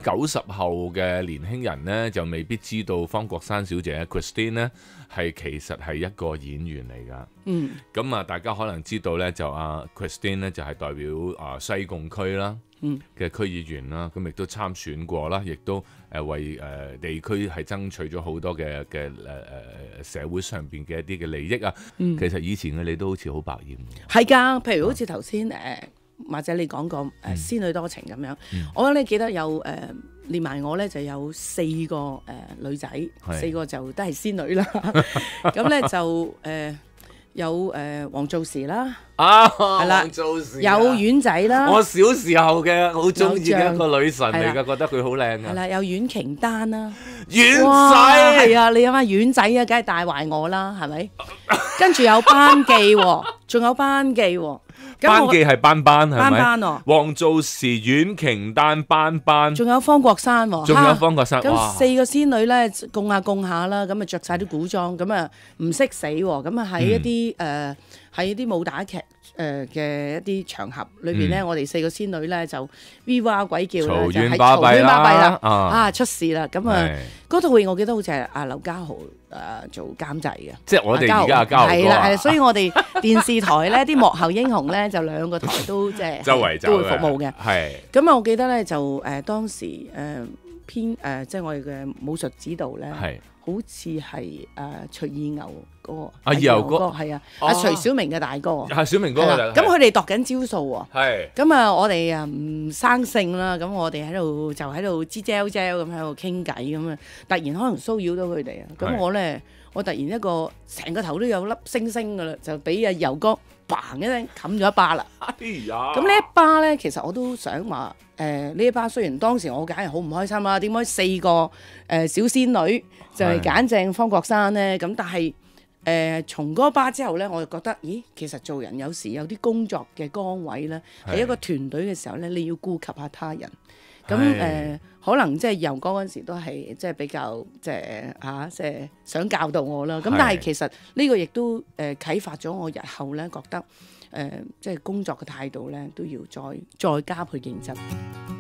90後嘅年輕人呢，就未必知道方國珊小姐 Christine 呢其實係一個演員嚟㗎。咁啊，大家可能知道呢，就Christine 呢就係代表西貢區啦嘅區議員啦，咁亦都參選過啦，亦都為地區係爭取咗好多嘅社會上邊嘅一啲嘅利益啊。其實以前嘅你都好似好百厭嘅。 係㗎，譬如好似頭先或者你講過仙女多情咁樣，我覺得你記得有連埋我咧就有4個女仔，4個就都係仙女啦。咁咧就有黃造時啦，係啦，有丸仔啦， 我小時候嘅好中意嘅一個女神嚟㗎，覺得佢好靚啊。 係啦，有阮瓊丹啦， 丸仔係啊，你諗下丸仔啊，梗係帶壞我啦，係咪？跟住有班記喎，仲有班記喎。 班記係班班係咪？ 班喎， 黃造時、阮瓊丹、班， 仲有方國珊喎， 仲有方國珊。 咁4個仙女咧，供下啦，咁啊着晒啲古裝，咁啊唔識死喎，咁啊喺一啲喺啲武打劇嘅一啲場合裏邊咧，我哋4個仙女咧就 V 哇鬼叫啦，就係嘈喧巴閉啦，出事啦，咁啊嗰套戲我記得好似係阿劉家豪做監製嘅， 即係我哋而家阿家豪哥係啦，係，所以我哋電視台咧啲幕後英雄咧就2個台都即係周圍都會服務嘅， 係。 咁啊，我記得咧就當時即係我哋嘅武術指導咧，好似係徐義牛嗰個阿義哥係啊，阿徐小明嘅大哥， 係小明哥咁佢哋度緊招數喎， 係咁啊，我哋唔生性啦，咁我哋喺度吱嚼咁喺度傾偈咁啊，突然可能騷擾到佢哋啊，咁我突然一個成個頭都有粒星星噶啦，就俾阿油哥嘭一聲冚咗一巴啦。咁呢一巴咧，其實我都想話呢一巴雖然當時我梗係好唔開心啦，點解4個小仙女就係揀正方國珊咧？咁但係從嗰巴之後咧，我就覺得，咦，其實做人有時有啲工作嘅崗位咧，係一個團隊嘅時候咧，你要顧及下他人。咁可能即係油哥嗰陣時都係即係比較即係想教導我啦。咁但係其實呢個亦都啟發咗我日後咧覺得即係工作嘅態度咧都要再加倍認真。